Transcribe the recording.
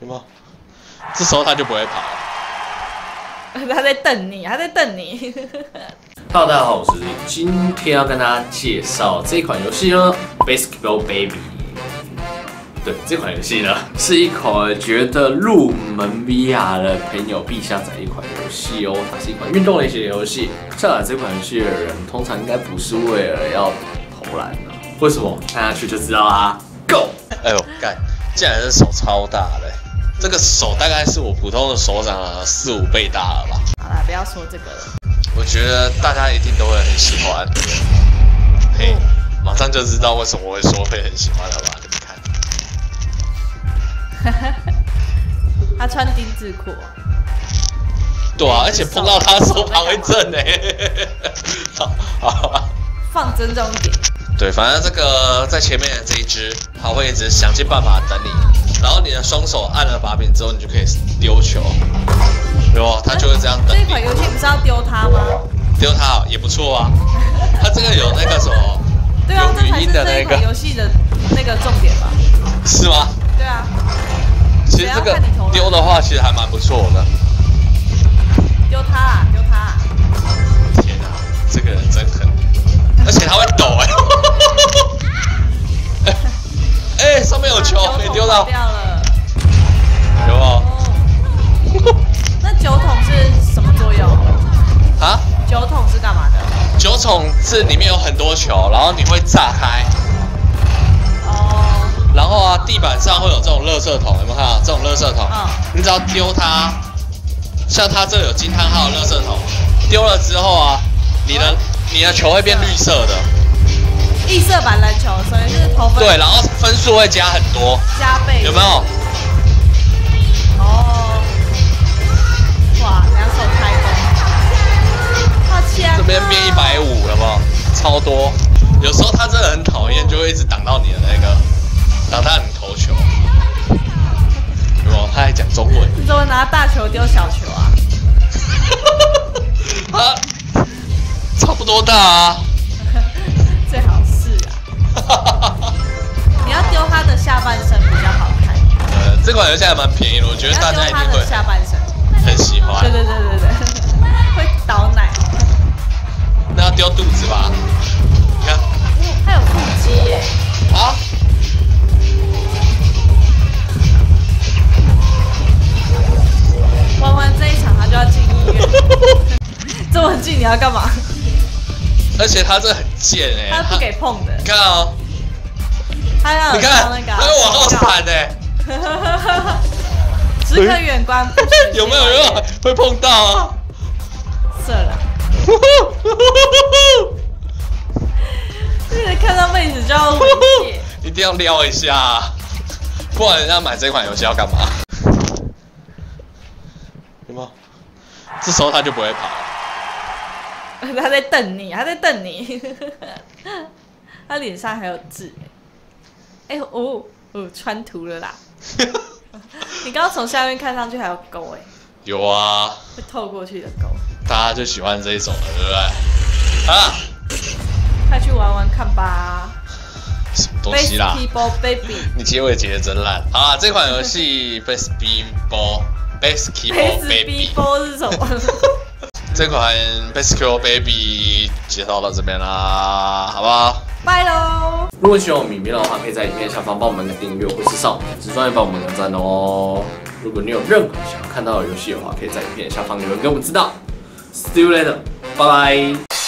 有没有？这时候他就不会跑了。 他在瞪你，他在瞪你。 Hello， 大家好，我是Lin，今天要跟大家介绍这款游戏呢 ，Basketball Baby。对，这款游戏呢是一款觉得入门 VR 的朋友必下载一款游戏哦。它是一款运动类型的游戏。下载这款游戏的人，通常应该不是为了要投篮的。为什么？看下去就知道啦。Go！ 哎呦，干！竟然是手超大的，这个手大概是我普通的手掌的4、5倍大了吧？ 好啦，不要说这个了。 我觉得大家一定都会很喜欢。嘿，马上就知道为什么我会说会很喜欢了吧？你们看。 他穿丁字裤。 对啊，而且碰到他手还会震哎。好， 放尊重一点。 对，反正这个在前面的这一只，它会一直想尽办法等你，然后你的双手按了把柄之后，你就可以丢球，有它就会这样等你。 这款游戏不是要丢它吗？ 丢它也不错啊，它这个有那个什么， 对啊， 有语音的那个游戏的那个重点吧？ 是吗？ 对啊。 其实这个丢的话，其实还蛮不错的。 丢它啊，丢它啊！ 天啊，这个人真狠，而且他会抖哎。哎，上面有球没丢到。 掉了。 有哦。 那酒桶是什么作用？ 啊？ 酒桶是干嘛的？ 酒桶是里面有很多球，然后你会炸开。 哦。 然后啊，地板上会有这种垃圾桶，有没有看到？这种垃圾桶，你只要丢它，像它这有惊叹号的垃圾桶，丢了之后啊，你的球会变绿色的。 异色版篮球，所以是投分。 对，然后分数会加很多， 加倍。 有没有？ 哦。哇，两手开弓，好强！ 这边变150了吗？超多。有时候他真的很讨厌，就会一直挡到你的那个，挡到你投球。有没有？他还讲中文。 你怎么拿大球丢小球啊？ 他差不多大啊。 最好是啊。你要丢他的下半身比较好看。 这款游戏还蛮便宜的，我觉得大家一定会下半身很喜欢。 对，会倒奶。 那要丢肚子吧？你看， 它有腹肌耶。 啊？ 玩完这一场，他就要进医院。这么近，你要干嘛？ 而且他这很贱哎， 他不给碰的。 你看哦， 他要你看，他会往后闪哎。 只可远观， 有没有会碰到啊？ 色狼。就是看到妹子就要猥亵， 一定要撩一下，不然人家买这款游戏要干嘛？有没有？这时候他就不会跑了。 他在瞪你，他在瞪你。他脸上还有痣哎，穿图了啦。你刚刚从下面看上去还有沟哎。 有啊。 会透过去的沟。 大家就喜欢这一种的，对不对？啊！ 快去玩玩看吧。 什么东西啦 ？Basketball Baby。 你结尾结的真烂。好啦，这款游戏 Basketball Baby 是什么？ 这款 Basketball Baby 介绍到这边啦，好不好？ 拜喽！ 如果喜欢我们影片的话，可以在影片下方帮我们个订阅，或是上我们粉丝专页帮我们个赞哦。如果你有任何想要看到的游戏的话，可以在影片下方留言给我们知道。See you later，拜拜。